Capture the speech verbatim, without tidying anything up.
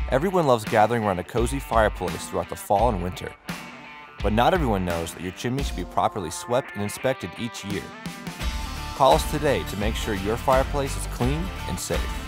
Everyone loves gathering around a cozy fireplace throughout the fall and winter. But not everyone knows that your chimney should be properly swept and inspected each year. Call us today to make sure your fireplace is clean and safe.